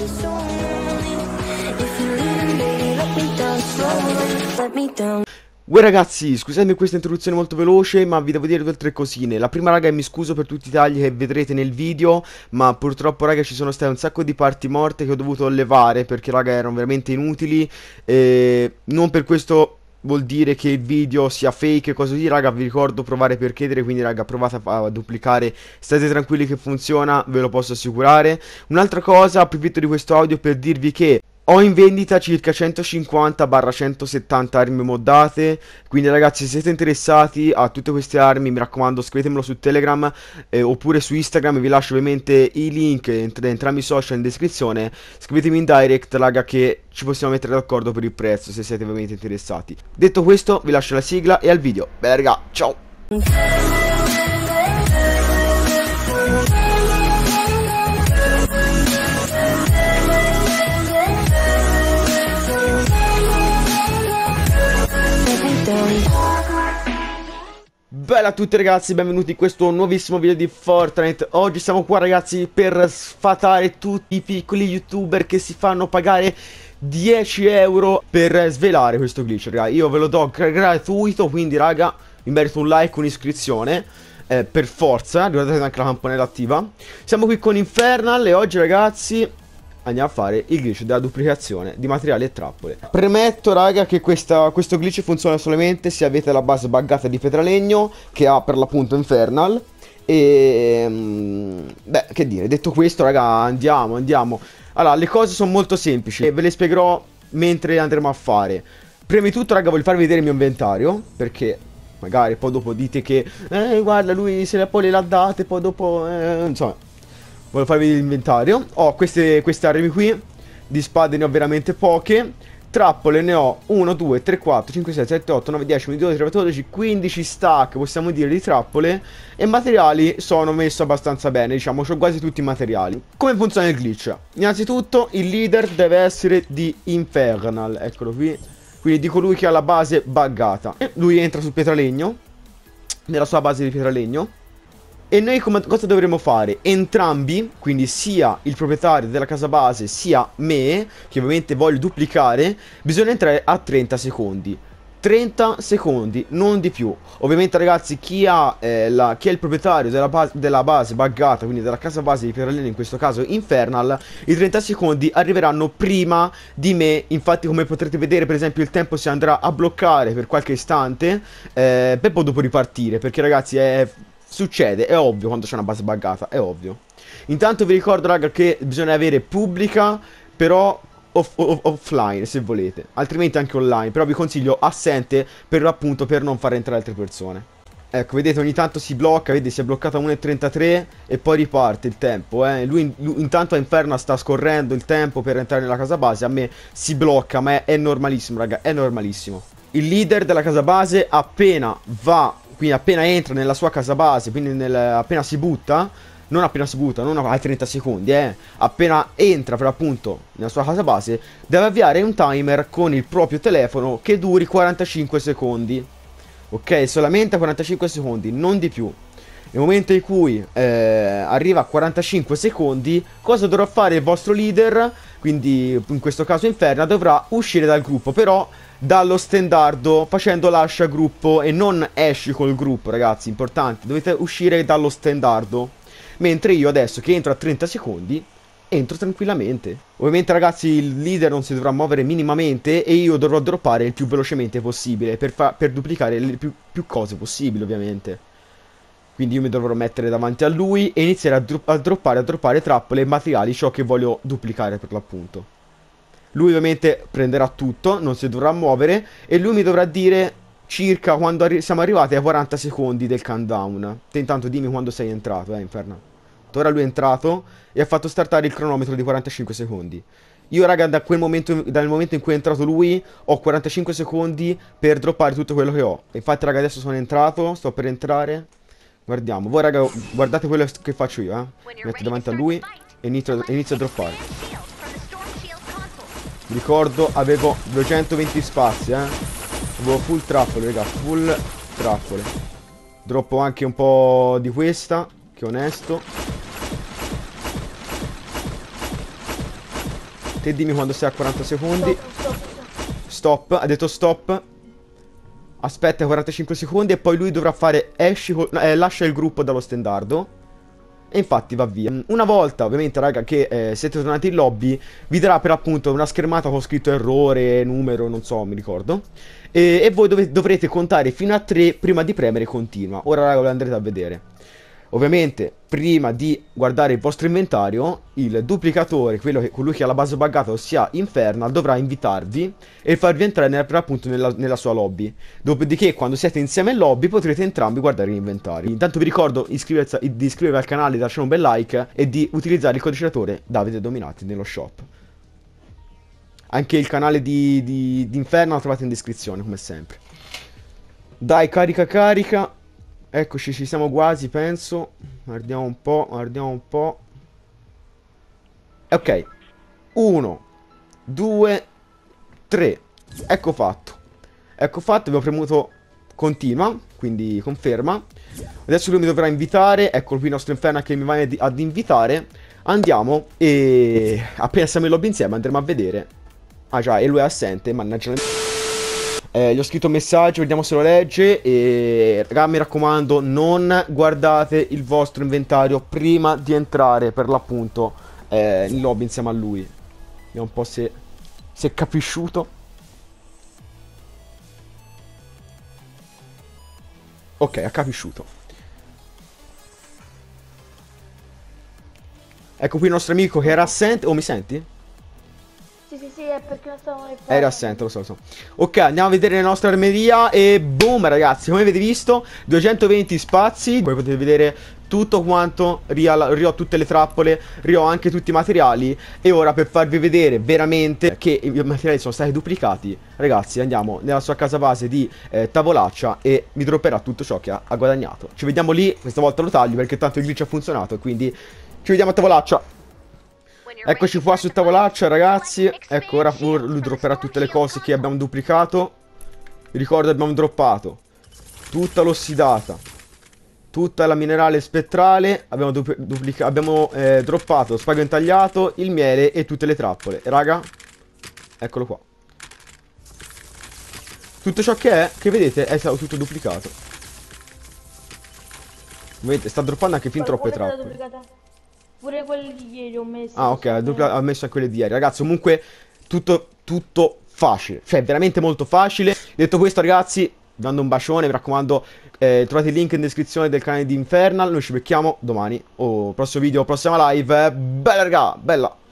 Uè ragazzi, scusatemi questa introduzione molto veloce, ma vi devo dire due o tre cosine. La prima, raga, mi scuso per tutti i tagli che vedrete nel video, ma purtroppo, raga, ci sono state un sacco di parti morte che ho dovuto levare perché, raga, erano veramente inutili. Non per questo vuol dire che il video sia fake e cose così, raga. Vi ricordo provare per chiedere, quindi, raga, provate a duplicare, state tranquilli che funziona, ve lo posso assicurare. Un'altra cosa, approfitto di questo audio per dirvi che ho in vendita circa 150-170 armi moddate, quindi ragazzi, se siete interessati a tutte queste armi, mi raccomando, scrivetemelo su Telegram oppure su Instagram. Vi lascio ovviamente i link da entrambi i social in descrizione. Scrivetemi in direct, raga, che ci possiamo mettere d'accordo per il prezzo se siete veramente interessati. Detto questo, vi lascio la sigla e al video. Beh raga, ciao! Bella a tutti ragazzi, benvenuti in questo nuovissimo video di Fortnite. Oggi siamo qua ragazzi per sfatare tutti i piccoli youtuber che si fanno pagare 10 euro per svelare questo glitch, raga. Io ve lo do gratuito, quindi raga, vi merito un like, un'iscrizione per forza, ricordate anche la campanella attiva. Siamo qui con Infernal e oggi ragazzi andiamo a fare il glitch della duplicazione di materiali e trappole. Premetto raga che questo glitch funziona solamente se avete la base buggata di Pietralegno, che ha per l'appunto Infernal. E beh, che dire, detto questo raga, andiamo. Allora, le cose sono molto semplici e ve le spiegherò mentre andremo a fare. Prima di tutto raga, voglio farvi vedere il mio inventario, perché magari poi dopo dite che guarda, lui se le poi le ha date, poi dopo insomma, voglio farvi l'inventario. Ho queste armi qui. Di spade ne ho veramente poche. Trappole ne ho 1, 2, 3, 4, 5, 6, 7, 8, 9, 10, 11, 12, 13, 14, 15 stack, possiamo dire, di trappole. E materiali sono messo abbastanza bene, diciamo, ho quasi tutti i materiali. Come funziona il glitch? Innanzitutto il leader deve essere di Infernal, eccolo qui. Quindi di colui che ha la base buggata. E lui entra sul Pietralegno, nella sua base di Pietralegno. E noi cosa dovremo fare? Entrambi, quindi sia il proprietario della casa base sia me, che ovviamente voglio duplicare, bisogna entrare a 30 secondi. 30 secondi, non di più. Ovviamente ragazzi, chi è il proprietario della base buggata, quindi della casa base di Pietralegno, in questo caso Infernal, i 30 secondi arriveranno prima di me. Infatti come potrete vedere, per esempio, il tempo si andrà a bloccare per qualche istante per poi dopo ripartire, perché ragazzi succede, è ovvio, quando c'è una base buggata, è ovvio. Intanto vi ricordo raga che bisogna avere pubblica, però offline se volete, altrimenti anche online, però vi consiglio assente per appunto per non far entrare altre persone. Ecco, vedete, ogni tanto si blocca, vedete, si è bloccata 1:33 e poi riparte il tempo, lui intanto a Inferno sta scorrendo il tempo per entrare nella casa base, a me si blocca, ma è normalissimo raga, è normalissimo. Il leader della casa base appena quindi appena entra nella sua casa base, quindi appena si butta, non ai 30 secondi, appena entra per appunto nella sua casa base, deve avviare un timer con il proprio telefono che duri 45 secondi. Ok, solamente 45 secondi, non di più. Nel momento in cui arriva a 45 secondi, cosa dovrà fare il vostro leader? Quindi in questo caso Inferna dovrà uscire dal gruppo, però dallo stendardo, facendo lascia gruppo e non esci col gruppo, ragazzi, importante, dovete uscire dallo stendardo. Mentre io adesso che entro a 30 secondi, entro tranquillamente. Ovviamente ragazzi il leader non si dovrà muovere minimamente e io dovrò droppare il più velocemente possibile per duplicare le più cose possibili, ovviamente. Quindi io mi dovrò mettere davanti a lui e iniziare a droppare trappole e materiali, ciò che voglio duplicare per l'appunto. Lui ovviamente prenderà tutto, non si dovrà muovere e lui mi dovrà dire circa quando siamo arrivati ai 40 secondi del countdown. Te intanto dimmi quando sei entrato, Inferno. Ora lui è entrato e ha fatto startare il cronometro di 45 secondi. Io raga dal momento in cui è entrato lui ho 45 secondi per droppare tutto quello che ho. Infatti raga adesso sono entrato, sto per entrare. Guardiamo, voi raga guardate quello che faccio io, Mi metto davanti a lui e inizio a droppare. Mi ricordo avevo 220 spazi, avevo full trappole, raga, full trappole. Droppo anche un po' di questa, che onesto. Te dimmi quando sei a 40 secondi. Stop. Stop, ha detto stop. Aspetta 45 secondi e poi lui dovrà fare lascia il gruppo dallo stendardo. E infatti va via. Una volta ovviamente raga che siete tornati in lobby, vi darà per appunto una schermata con scritto errore, numero, non so, mi ricordo. E voi dovrete contare fino a 3 prima di premere continua. Ora raga lo andrete a vedere. Ovviamente, prima di guardare il vostro inventario, il duplicatore, colui che ha la base buggata, ossia Infernal, dovrà invitarvi e farvi entrare per appunto nella sua lobby. Dopodiché, quando siete insieme in lobby, potrete entrambi guardare l'inventario. Intanto vi ricordo di iscrivervi al canale, di lasciare un bel like e di utilizzare il codice Davide Dominati nello shop. Anche il canale di Infernal lo trovate in descrizione, come sempre. Dai, carica. Eccoci, ci siamo quasi, penso. Guardiamo un po'. Ok. 1, 2, 3. Ecco fatto, avevo premuto continua, quindi conferma. Adesso lui mi dovrà invitare. Eccolo qui il nostro Inferno che mi va ad invitare. Andiamo e appena siamo in lobby insieme andremo a vedere. Ah già, e lui è assente, mannaggia. Gli ho scritto un messaggio, vediamo se lo legge. E raga, mi raccomando, non guardate il vostro inventario prima di entrare per l'appunto in lobby insieme a lui. Vediamo un po' se è capisciuto. Ok, ha capisciuto. Ecco qui il nostro amico che era assente. Oh, mi senti? Sì, è perché non stavo nel Era assente, lo so. Ok, andiamo a vedere la nostra armeria e boom ragazzi, come avete visto 220 spazi. Voi potete vedere tutto quanto, rio tutte le trappole, rio anche tutti i materiali. E ora per farvi vedere veramente che i materiali sono stati duplicati, ragazzi, andiamo nella sua casa base di Tavolaccia e mi dropperà tutto ciò che ha guadagnato. Ci vediamo lì, questa volta lo taglio perché tanto il glitch ha funzionato, quindi ci vediamo a Tavolaccia. Eccoci qua su Tavolaccia ragazzi. Ecco ora lui dropperà tutte le cose che abbiamo duplicato. Vi ricordo abbiamo droppato tutta l'ossidata, tutta la minerale spettrale. Abbiamo droppato spago intagliato, il miele e tutte le trappole. E raga, eccolo qua. Tutto ciò che vedete è stato tutto duplicato. Vedete, sta droppando anche fin troppe trappole. Pure quelli di ieri ho messo. Ah ok, ha messo anche quelle di ieri. Ragazzi, comunque tutto facile. Cioè, veramente molto facile. Detto questo, ragazzi, vi mando un bacione. Mi raccomando, trovate il link in descrizione del canale di Infernal. Noi ci becchiamo domani. O prossimo video, prossima live. Bella, raga, bella.